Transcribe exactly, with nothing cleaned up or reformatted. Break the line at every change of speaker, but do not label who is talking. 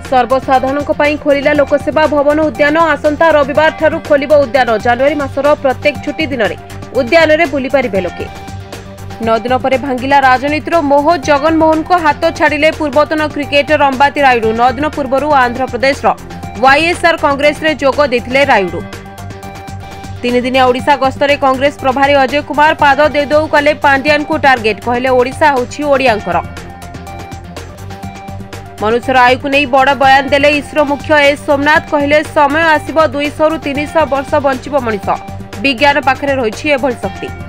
सर्वसाधारण खोलिला लोकसेवा भवन उद्यान आसंता रविवार ठारू खोलिब उद्यान जनवरी मासर प्रत्येक छुट्टी दिन में उद्यान में बुली पारिबे लोके। नौ दिन पर भांगिला राजनीतिर मोह जगन मोहन को हाथ छाड़िले पूर्वतन क्रिकेटर अंबाती रायुडू। नौ दिन पूर्व आंध्र प्रदेश वाईएसआर कांग्रेस रे जोग देथिले रायुडू। तीन दिनिया ओडिशा गस्तरे कांग्रेस प्रभारी अजय कुमार पाद देदौ कले पांड्यान को टार्गेट कहले ओडिशा होछि ओडियांकर। मनुष्यर आयु को नहीं बड़ बयान देले इसरो मुख्य एस सोमनाथ कहले समय आसिबो दुई सौ रु तीन सौ वर्ष बंचिबो मनिष विज्ञान पाखरे रहिछि एभली शक्ति।